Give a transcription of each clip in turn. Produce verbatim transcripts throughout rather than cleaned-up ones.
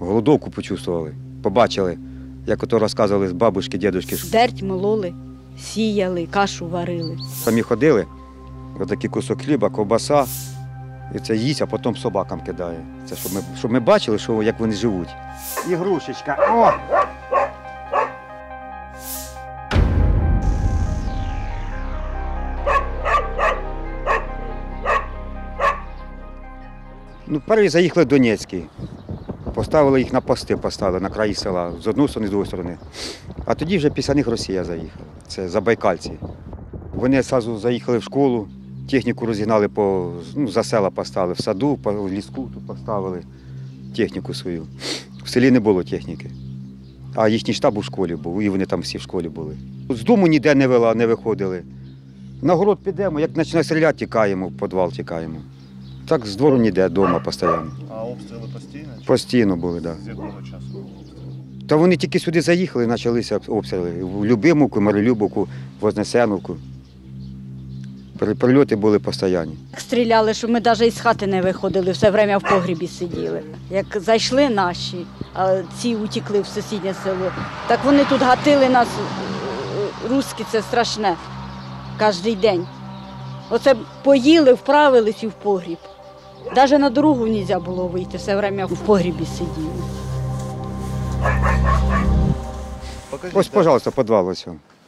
Голодовку почувствували, побачили, як ото розказували з бабушки, дідушки. Дерть мололи, сіяли, кашу варили. Самі ходили, отакий кусок хліба, ковбаса, і це їсть, а потім собакам кидає. Це щоб ми, щоб ми бачили, що, як вони живуть. Ігрушечка, о! Ну, перші заїхали Донецькі. Поставили їх на пости, поставили на краї села, з однієї сторони, з іншої сторони. А тоді вже після них Росія заїхала. Це забайкальці. Вони одразу заїхали в школу, техніку розігнали, по, ну, за села поставили, в саду, по ліску тут поставили техніку свою. В селі не було техніки. А їхній штаб у школі був, і вони там всі в школі були. З дому ніде не вела, не виходили. На город підемо, як почне стріляти, тікаємо, в підвал тікаємо. Так з двору ніде, вдома постійно. А обстріли постійно? Постійно були, так. З якого часу обстріли? Та вони тільки сюди заїхали і почалися обстріли. В Любимовку, Миролюбовку, Вознесеновку. Прильоти були постійні. Стріляли, що ми навіть із хати не виходили, все время в погрібі сиділи. Як зайшли наші, а ці утікли в сусіднє село, так вони тут гатили нас, русські, це страшне, кожен день. Оце поїли, вправились і в погріб. Навіть на дорогу не можна було вийти, все время в погрібі сиділи. Покажіть, Ось, пожалуйста, підвал ось.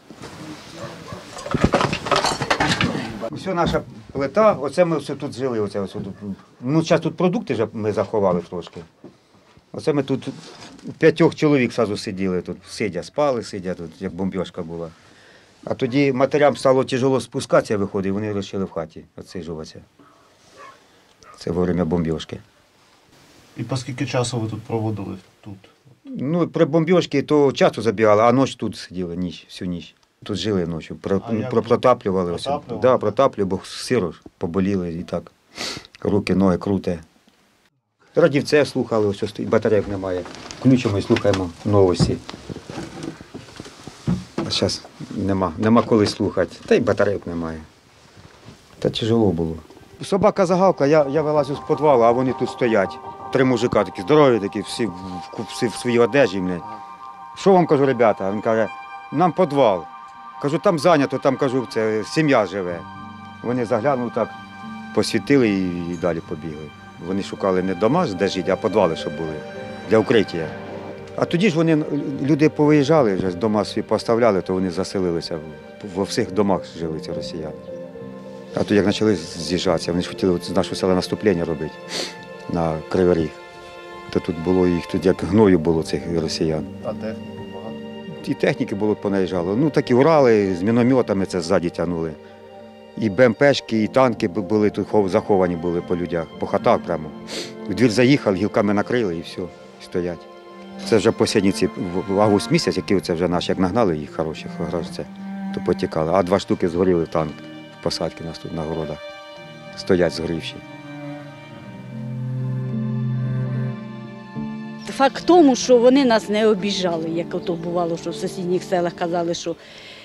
Ось наша плита, оце ми все тут жили. Оце, ось тут. Ну, зараз тут продукти вже ми заховали трошки. Оце ми тут п'ятьох чоловік одразу сиділи, тут сидя, спали, сидя, тут, як бомбіжка була. А тоді матерям стало тяжело спускатися, виходить, і вони вирішили в хаті відсиджуватися. Це во время бомбіжки. І по скільки часу ви тут проводили тут? Ну, при бомбіжці то часто забігали, а ночі тут сиділи, ніч, всю ніч. Тут жили ночі, про, А як про, протаплювали. протаплювали? Да, протаплювали, бо сиро ж, поболіли і так. Руки, ноги круте. Радівце слухали, ось стоїть, батарейок немає. Включимо і слухаємо новості. А зараз нема, нема коли слухати, та й батарейок немає. Та тяжело було. Собака загавка, я, я вилазю з підвалу, а вони тут стоять. Три мужика такі здорові, такі, всі, в- всі в своїй одежі. Блядь. Що вам кажу, ребята? Він каже, нам підвал. Кажу, там зайнято, там кажу, це сім'я живе. Вони заглянули так, посвітили і, і далі побігли. Вони шукали не дома, де жити, а підвали, щоб були, для укриття. А тоді ж вони, люди повиїжджали, вже дома свої поставляли, то вони заселилися. Во всіх домах жили ці росіяни. А то як почали з'їжджатися, вони ж хотіли з нашого села наступлення робити на Кривий Ріг. То тут було їх, тут як гною було цих росіян. А техніки багато? І техніки було понаїжджало. Ну такі Урали з мінометами це ззаді тягнули. І БМПшки, і танки були тут заховані були по людях, по хатах прямо. В двір заїхали, гілками накрили і все, і стоять. Це вже посідниці в август місяць, які це вже наші, як нагнали їх хороші, це, то потікали. А два штуки згоріли танк в посадки у нас тут на городах. Стоять згорівші. Факт в тому, що вони нас не обіжали, як ото бувало, що в сусідніх селах казали, що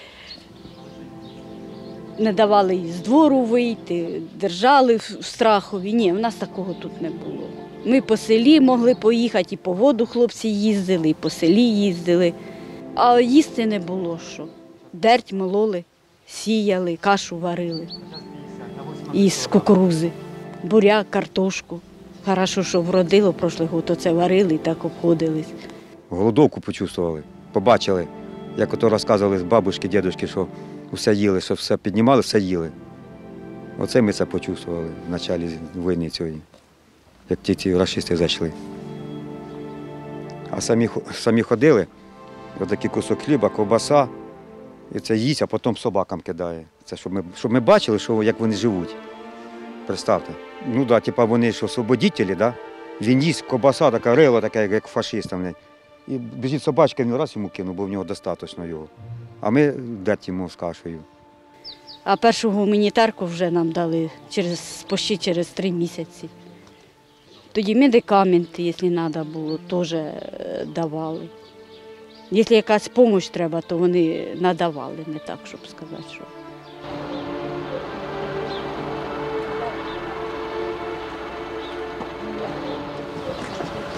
не давали їй з двору вийти, держали в страхові. Ні, в нас такого тут не було. Ми по селі могли поїхати, і по воду хлопці їздили, і по селі їздили. А їсти не було що. Дерть мололи, сіяли, кашу варили із кукурузи, буряк, картошку. Хорошо, що вродило прошлий год, то це варили і так обходились. Голодовку почувствували, побачили, як ото розказували з бабушки, дідушки, що все їли, що все піднімали, все їли. Оце ми це почувствували в початку війни цієї, як ті ці рашисти зайшли. А самі, самі ходили, отакий кусок хліба, ковбаса, і це їсть, а потім собакам кидає. Це щоб ми, щоб ми бачили, що, як вони живуть. Представте. Ну так, да, типа вони ж освободителі, да? Він їсть, ковбаса така, рило таке, як фашистам. І біжить собачка, він раз йому кинув, бо в нього достатньо його. А ми дать йому з кашею. А першу гуманітарку вже нам дали через, почти через три місяці. Тоді медикаменти, якщо треба було, теж давали. Якщо якась допомога треба, то вони надавали, не так, щоб сказати, що.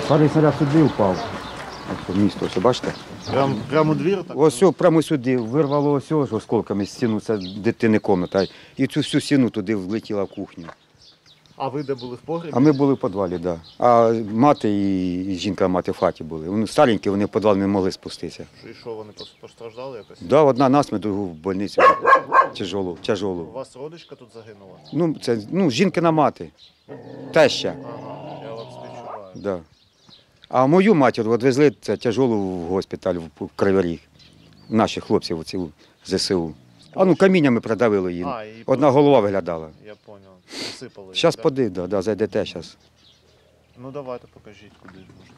Парний снаряд сюди впав. Ось місто, ось, бачите? Прям, прямо у двір? Так? Ось о, прямо сюди вирвало ось ось осколками стіну, це дитини кімната. І цю всю стіну туди влетіла в кухню. А ви де були в погребі? А ми були в підвалі, так. Да. А мати і, і жінка мати в хаті були. Вони старенькі, вони в підвал не могли спуститися. І що, вони пос- постраждали якось? Так, да, одна насмерть, другу в больницю тяжолу, У тяжолу. вас родичка тут загинула? Ну, це ну, жінкина мати, теща. Ага, я вам співчуваю. Да. А мою матір відвезли це тяжолу в госпіталь в в Кривий Ріг. Наших хлопців оці в зе се у. А ну каміннями придавило її. А, і Одна голова виглядала. Я зрозумів. Присипали. її, Зараз да? поди, да, да, зайдете зараз. Ну давайте покажіть, куди ж можна.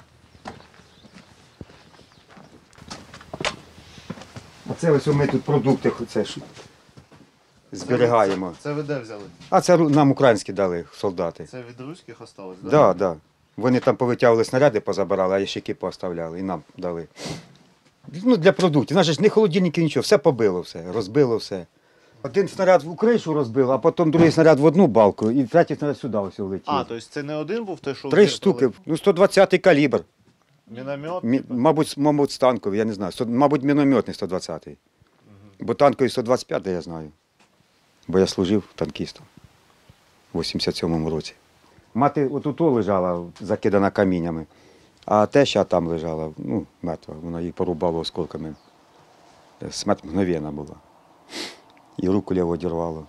Оце ось ми тут продукти це, ж зберігаємо. Це ви де взяли? А це ру- нам українські дали солдати. Це від руських осталось, Так, да? да, да. Вони там повитягували снаряди, позабирали, а ящики поставляли і нам дали. Ну, для продуктів. У нас же ж не холодильники, нічого, все побило, все, розбило все. Один снаряд в кришу розбив, а потім другий снаряд в одну балку, і третій снаряд сюди ось влетів. А, тобто це не один був той, що Три в двір штуки, прилетів? ну сто двадцятий калібр. Міномет? Мі- типу? Мабуть, мабуть, з танковий, я не знаю. Сто- Мабуть, мінометний сто двадцятий. Бо танковий сто двадцять п'ятий я знаю. Бо я служив танкістом у вісімдесят сьомому році. Мати отут лежала, закидана каміннями, а теща там лежала, ну, мертва, вона її порубала осколками. Смерть мгновенна була. І руку ліву одірвало.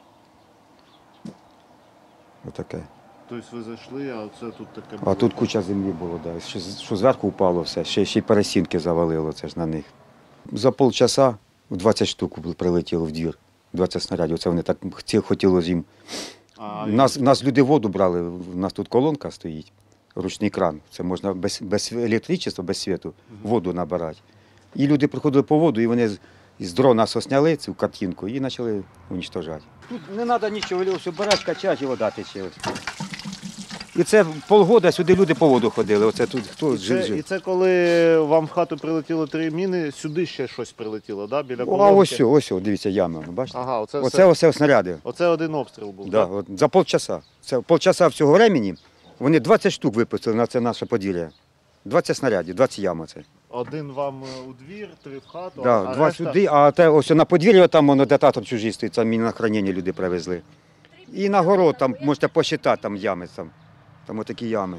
Отаке. Тобто ви зайшли, а це тут таке А було? тут куча землі було, да. що, з- що зверху впало все, ще, ще й пересінки завалило це ж на них. За полчаса в двадцять штук прилетіло в двір, двадцять снарядів. Це вони так хотіли- хотілося їм. А, Нас, нас люди воду брали, у нас тут колонка стоїть, ручний кран. Це можна без, без електричества, без світу воду набирати. І люди приходили по воду, і вони з, з дрона сосняли цю картинку і почали уничтожати. Тут не треба нічого, все береш, качаєш і вода тече. І це полгода сюди люди по воду ходили. Оце тут хто і, жив. це, жив. і це коли вам в хату прилетіло три міни, сюди ще щось прилетіло, да? Біля О, колонки? а ось, о, ось, о, дивіться, яма, бачите? Ага, оце, Оце все. оце снаряди. Оце один обстріл був, Да, так? от, за полчаса. Це полчаса всього времени вони двадцять штук випустили на це наше подвір'я. двадцять снарядів, двадцять ям це. Один вам е, у двір, три в хату, Да, а два решта... сюди, а те ось на подвір'я там воно детатор чужий стоїть, там міні на хранення люди привезли. І на город там можете посчитати, там ями, там, там отакі ями.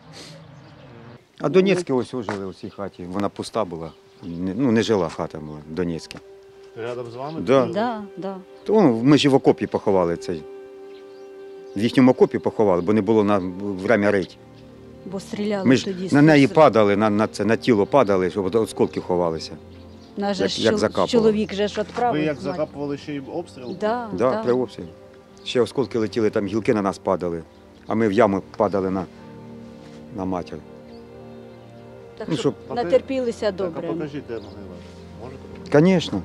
А Донецькі ось жили у цій хаті, вона пуста була. Не- Ну, не жила хата була, Донецька. Рядом з вами? Да. тут? Да, да. То ми ж і в окопі поховали цей. В їхньому окопі поховали, бо не було на время рить. Бо стріляли Ми ж тоді. на неї з- падали, на, на, це, на тіло падали, щоб від осколків ховалися. Наш же як- ж як чол- закапували. чоловік же ж відправив. Ви як мать. закапували ще й обстріл? Да, Да, да. при обстрілі. Ще осколки летіли, там гілки на нас падали, а ми в яму падали на, на матір. Так Ну, що щоб- натерпілися Так, добре. а покажіть, де могила. Можете? Звісно.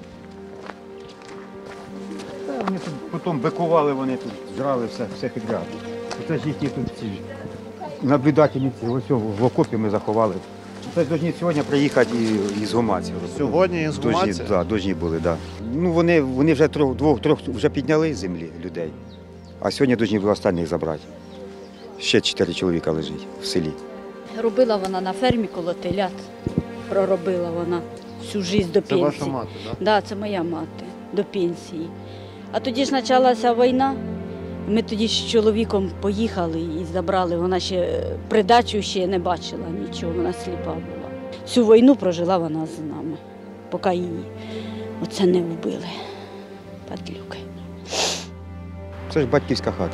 Вони тут потім бикували, вони тут жрали все, все підряд. Це ж їхні тут ці наблюдательні, ці, ось в окопі ми заховали. Це повинні сьогодні приїхати і, із гумації. Сьогодні із Дожні, гумації? да, дожні були, да. Ну, вони, вони вже трьох, двох, трьох вже підняли з землі людей, а сьогодні повинні були останніх забрати. Ще чотири чоловіка лежить в селі. Робила вона на фермі коло телят. Проробила вона всю життя до Це пенсії. ваша мати, так? Да, це моя мати до пенсії. А тоді ж почалася війна. Ми тоді з чоловіком поїхали і забрали. Вона ще придачу ще не бачила нічого, вона сліпа була. Всю війну прожила вона з нами, поки її оце не вбили. Падлюки. Це ж батьківська хата.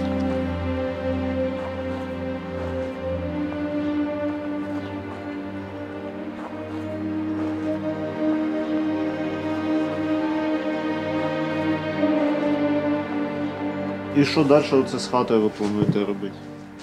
І що далі оце з хатою ви плануєте робити?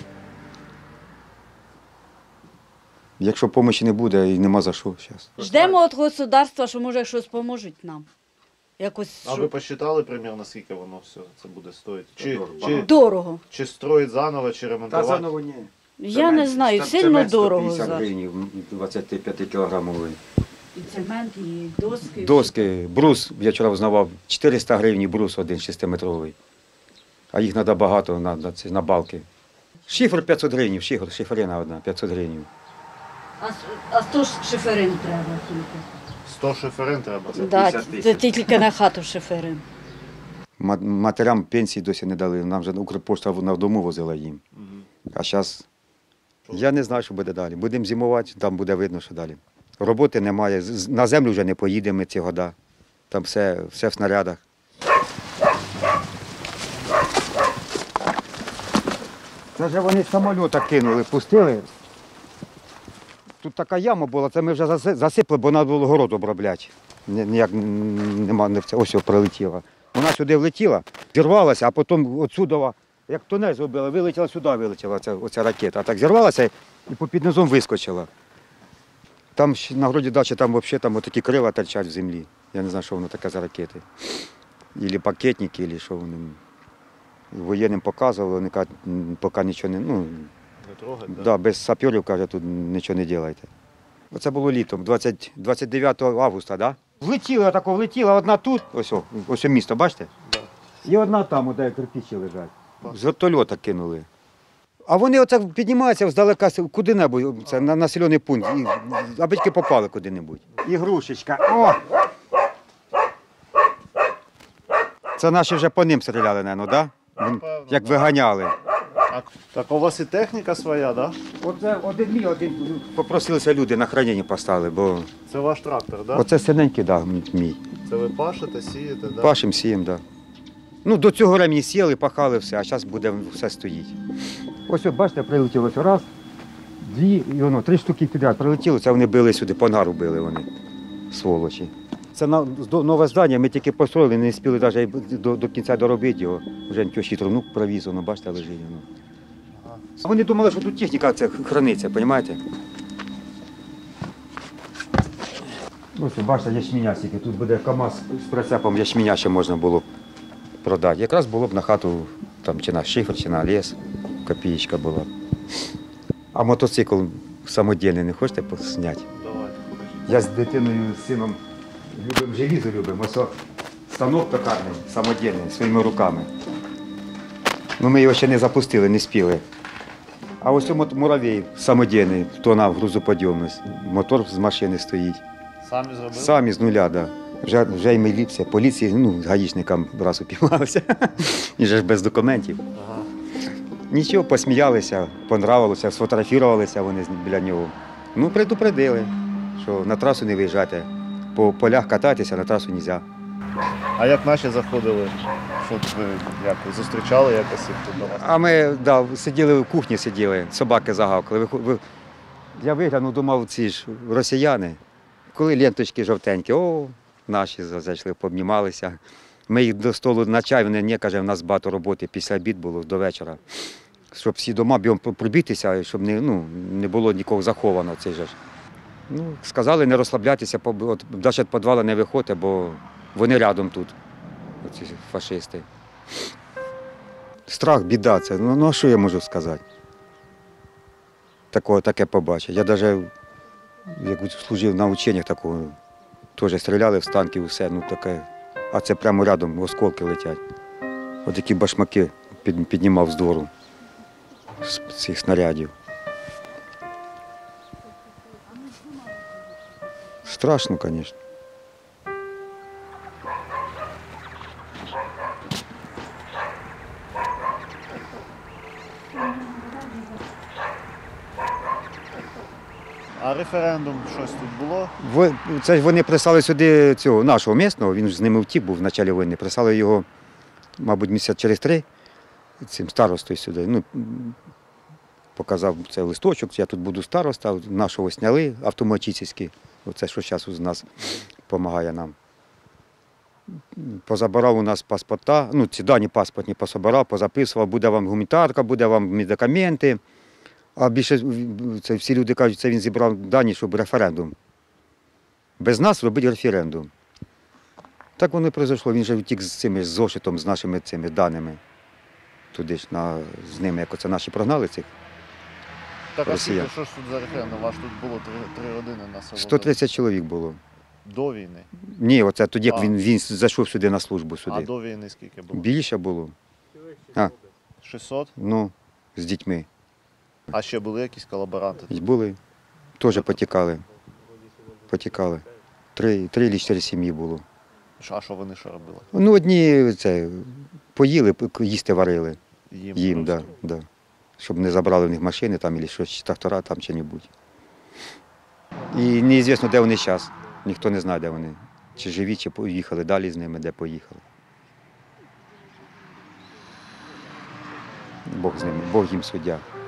Якщо допомоги не буде, і нема за що зараз. Ждемо від государства, що може щось поможуть нам. Якось А що- ви посчитали примірно, скільки воно все це буде стоїти? Чи, Дорого, чи, багато. дорого. чи строїть заново, чи Та ремонтувати? заново ні. Я не знаю, сильно дорого зараз. гривень, двадцять п'ять кілограмовий. І цемент, і доски. Доски, брус, я вчора взнавав, чотириста гривень брус один шестиметровий. А їх треба багато на, на, ці- на балки. Шифр п'ятсот гривень, шифр, шиферина одна, п'ятсот гривень. А, а сто ж шиферин треба тільки. сто шиферин треба. Це Да, п'ятдесят це тисяч. тільки на хату шиферин. Ма- Матерям пенсії досі не дали. Нам вже Укрпошта на дому возила їм. А зараз я не знаю, що буде далі. Будемо зимувати, там буде видно, що далі. Роботи немає. З- з- На землю вже не поїдемо ці года. Там все, все в снарядах. Це вже вони самоліта кинули, пустили. Тут така яма була, це ми вже заси- засипали, бо треба було город обробляти. Ні- Ніяк н- нема, не в це, ось ось прилетіла. Вона сюди влетіла, зірвалася, а потім отсюди, як тунель зробила, вилетіла сюди, вилетіла ця, оця ракета. А так зірвалася і попід низом вискочила. Там ще на городі дачі там взагалі там отакі крила торчать в землі. Я не знаю, що воно таке за ракети. Ілі пакетники, ілі що вони. Воєнним показували, вони кажуть, «М, поки нічого не. Ну, Не трогать, да, без саперів, каже, тут нічого не робите. Оце було літом, двадцять, двадцять дев'ятого августа, да? Влетіла тако, влетіла одна тут, ось, о, ось о місто, бачите? Да. І одна там, де кирпичі лежать. З вертольота кинули. А вони оце піднімаються здалека куди-небудь, це на населений пункт, і, а батьки попали куди-небудь. Ігрушечка, о! Це наші вже по ним стріляли, мабуть, да? Напевно, Як да. виганяли. А, так у вас і техніка своя, так? Да? Оце один мій, один попросилися люди на хранення поставили, бо Це ваш трактор, так? Да? оце синенький, да, мій. Це ви пашете, сієте, так? Да? Пашем сієм, так. Да. Ну, до цього времени сіяли, пахали все, а зараз буде все стоїть. Ось, от, бачите, прилетіло ось раз, дві, і воно, три штуки підряд прилетіло, це вони били сюди, по ангару били вони, сволочі. Це на, до- нове здання, ми тільки построїли, не встигли навіть до, до кінця доробити його. Вже нічого ну, провіз, воно, бачите, лежить воно. А вони думали, що тут техніка це храниться, розумієте? Ось, бачите, ячменя стільки. Тут буде КАМАЗ з прицепом ячменя ще можна було б продати. Якраз було б на хату, там, чи на шифер, чи на ліс, копієчка була. б. А мотоцикл самодільний не хочете зняти? Давайте, покажіть. Я з дитиною, з сином любимо желізо, любимо. Ось о, станок токарний, самодільний, своїми руками. Ну, ми його ще не запустили, не спіли. А ось мот- муравей самодільний, тона в грузоподйомність. Мотор з машини стоїть. Самі зробили? Самі з нуля, да. Вже, вже й міліція, поліції, ну, з гаїчникам раз упіймалися. Він же ж без документів. Ага. Нічого, посміялися, понравилося, сфотографувалися вони з- біля нього. Ну, предупредили, що на трасу не виїжджайте. По полях кататися, на трасу не можна. А як наші заходили? Щоб ви як ви зустрічали якось їх тут до вас? А ми да, сиділи в кухні, сиділи, собаки загавкали. Ви- ви- Я виглянув, думав, ці ж росіяни. Коли ленточки жовтенькі, о, наші зайшли, пообнімалися. Ми їх до столу на чай, вони не каже, в нас багато роботи після обід було до вечора. Щоб всі дома бігом пробітися, щоб не, ну, не було нікого заховано. Цей же ж. Ну, сказали не розслаблятися, по- от, навіть з підвалу не виходьте, бо вони рядом тут, оці фашисти. Страх, біда це. Ну, ну а що я можу сказати? Такого, таке побачив. Я навіть як служив на ученнях такого, теж стріляли в з танків, все, ну таке. А це прямо рядом осколки летять. От такі башмаки під, піднімав з двору з цих снарядів. Страшно, звісно. А референдум щось тут було? Во- Це ж вони прислали сюди цього нашого місного, він ж з ними втік був в початку війни. Прислали його, мабуть, місяць через три цим старостою сюди. Ну, м, показав цей листочок, я тут буду староста, нашого сняли автоматичний, оце що зараз у нас допомагає нам. Позабирав у нас паспорта, ну ці дані паспортні позабирав, позаписував, буде вам гуманітарка, буде вам медикаменти. А більше це всі люди кажуть, це він зібрав дані, щоб референдум. Без нас робити референдум. Так воно і пройшло. Він же втік з цими з зошитом, з нашими цими даними. Туди ж на, з ними, як оце наші прогнали цих. Так, а Росія. скільки, що ж тут за референдум? Ваш тут було три, три родини на село. сто тридцять чоловік було. До війни. Ні, оце тоді, як А. він, він зайшов сюди на службу А сюди. до війни скільки було? Більше було. А, шістсот? ну, з дітьми. А ще були якісь колаборанти? І були, теж потікали. Потікали. Три, три чи чотири сім'ї було. Що- А що вони що робили? Ну, одні це, поїли, п- їсти варили. Їм, Їм, да, просто? да. Щоб не забрали в них машини там, або щось, чи трактора там, чи небудь. І неізвісно, де вони зараз. Ніхто не знає, де вони. Чи живі, чи поїхали далі з ними, де поїхали. Бог з ними, Бог їм суддя.